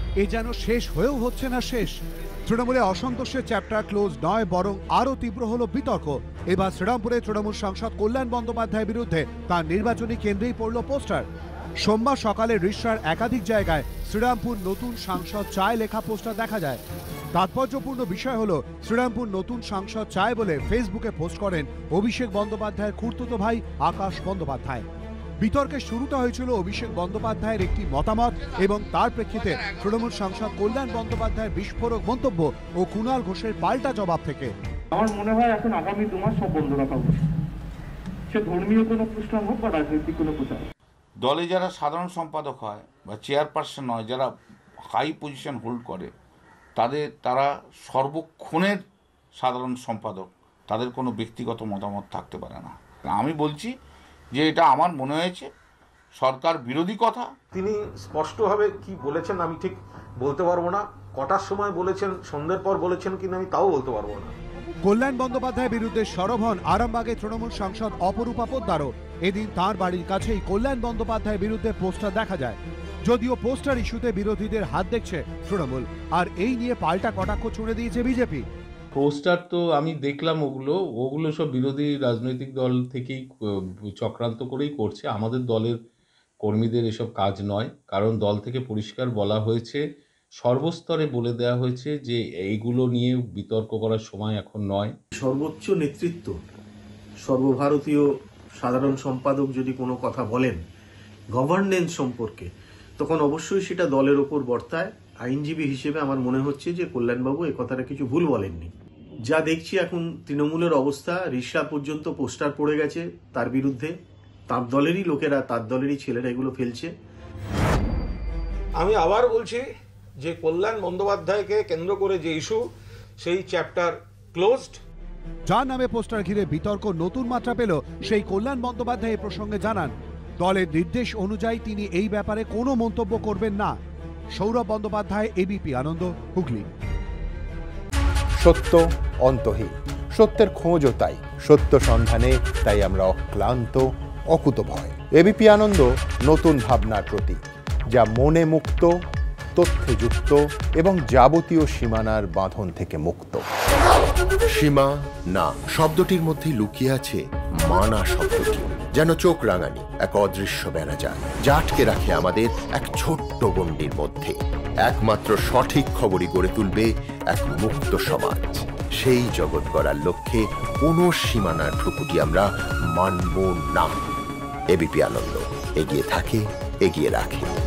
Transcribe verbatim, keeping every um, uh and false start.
এ যেন শেষ হয়েও হচ্ছে না শেষ। তৃণমূলে অসন্তোষের চ্যাপ্টার ক্লোজ নয়, বরং আরও তীব্র হল বিতর্ক। এবার শ্রীরামপুরে তৃণমূল সাংসদ কল্যাণ বন্দ্যোপাধ্যায়ের বিরুদ্ধে তার নির্বাচনী কেন্দ্রেই পড়ল পোস্টার। সোমবার সকালে রিষড়ার একাধিক জায়গায় শ্রীরামপুর নতুন সাংসদ চায় লেখা পোস্টার দেখা যায়। তাৎপর্যপূর্ণ বিষয় হল, শ্রীরামপুর নতুন সাংসদ চায় বলে ফেসবুকে পোস্ট করেন অভিষেক বন্দ্যোপাধ্যায়ের খুড়তুতো ভাই আকাশ বন্দ্যোপাধ্যায়। বিতর্কের শুরুটা হয়েছিল অভিষেক বন্দ্যোপাধ্যায়ের একটি মতামত এবং তার প্রেক্ষিতে তৃণমূল সাংসদ কল্যাণ বন্দ্যোপাধ্যায়ের বিস্ফোরক মন্তব্য ও কুণাল ঘোষের পাল্টা জবাব থেকে। আমার মনে হয় এখন আগামী দু মাস সব বন্ধ রাখা উচিত, সে ধর্মীয় কোনো প্রশ্ন হোক বা রাজনৈতিক কোনো প্রচার। দলে যারা সাধারণ সম্পাদক হয় বা চেয়ারপারসন হয়, যারা হাই পজিশন হোল্ড করে, তাদের তারা সর্বক্ষণের সাধারণ সম্পাদক, তাদের কোনো ব্যক্তিগত মতামত থাকতে পারে না। আমি বলছি যে এটা আমার মনে হয়েছে সরকার বিরোধী কথা। তিনি স্পষ্টভাবে কি বলেছেন আমি ঠিক বলতে পারবো না, কটার সময় বলেছেন, সন্ধ্যের পর বলেছেন কিনা আমি তাও বলতে পারবো না। কল্যাণ বন্দ্যোপাধ্যায়ের বিরুদ্ধে সরব হন আরামবাগে তৃণমূল সাংসদ অপরূপা পোদ্দারও। এদিন তাঁর বাড়ির কাছেই কল্যাণ বন্দ্যোপাধ্যায়ের বিরুদ্ধে পোস্টার দেখা যায়। যদিও পোস্টার ইস্যুতে বিরোধীদের হাত দেখছে তৃণমূল, আর এই নিয়ে পাল্টা কটাক্ষ ছুড়ে দিয়েছে বিজেপি। পোস্টার তো আমি দেখলাম, ওগুলো ওগুলো সব বিরোধী রাজনৈতিক দল থেকেই চক্রান্ত করেই করছে। আমাদের দলের কর্মীদের এসব কাজ নয়, কারণ দল থেকে পরিষ্কার বলা হয়েছে, সর্বস্তরে বলে দেওয়া হয়েছে যে এইগুলো নিয়ে বিতর্ক করার সময় এখন নয়। সর্বোচ্চ নেতৃত্ব, সর্বভারতীয় সাধারণ সম্পাদক যদি কোনো কথা বলেন গভর্নেন্স সম্পর্কে, তখন অবশ্যই সেটা দলের ওপর বর্তায়। আইনজীবী হিসেবে আমার মনে হচ্ছে যে কল্যাণবাবু এ কথাটা কিছু ভুল বলেননি। যা দেখছি এখন তৃণমূলের অবস্থা, রিষড়া পর্যন্ত পোস্টার পড়ে গেছে তার বিরুদ্ধে, তার দলেরই লোকেরা, তার দলেরই ছেলেরা এগুলো ফেলছে। আমি আবার বলছি যে কল্যাণ বন্দ্যোপাধ্যায়কে কেন্দ্র করে যে ইস্যু, সেই চ্যাপ্টার ক্লোজড। যার নামে পোস্টার ঘিরে বিতর্ক নতুন মাত্রা পেল, সেই কল্যাণ বন্দ্যোপাধ্যায় এই প্রসঙ্গে জানান, দলের নির্দেশ অনুযায়ী তিনি এই ব্যাপারে কোনো মন্তব্য করবেন না। সৌরভ বন্দ্যোপাধ্যায়, এবিপি আনন্দ, হুগলি। সত্য অন্তহীন, সত্যের খোঁজও তাই, সত্য সন্ধানে তাই আমরা অক্লান্ত, অকুতভয়। এবিপি আনন্দ নতুন ভাবনার প্রতীক, যা মনে মুক্ত, তথ্যে যুক্ত এবং যাবতীয় সীমানার বাঁধন থেকে মুক্ত। সীমা না শব্দটির মধ্যে লুকিয়ে আছে মানা শব্দটি, যেন চোখ রাঙানি এক অদৃশ্য বেড়াজাল, যা আটকে রাখে আমাদের এক ছোট্ট গণ্ডির মধ্যে। একমাত্র সঠিক খবরই গড়ে তুলবে এক মুক্ত সমাজ। সেই জগৎ গড়ার লক্ষ্যে কোনো সীমানার ঠুকুটি আমরা মানব না। এবিপি আনন্দ এগিয়ে থাকে, এগিয়ে রাখে।